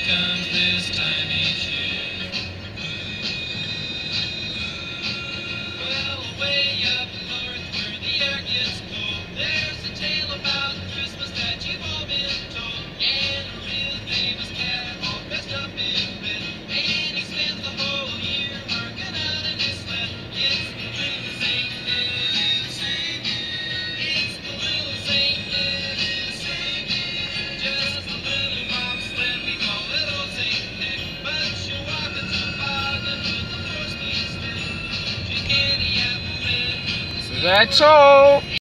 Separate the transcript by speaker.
Speaker 1: comes this time each year. Well, way up north where the air gets cold, there's a tale about Christmas that you've all been told. And a real famous cat all dressed up in red, and he spends the whole year working out in his sled. It's the little Saint Nick. It's the little Saint Nick. Just a little bobsled, we call it old Saint Nick. But she'll walk a toboggan with a 4-speed stick. She's candy apple red.
Speaker 2: That's all.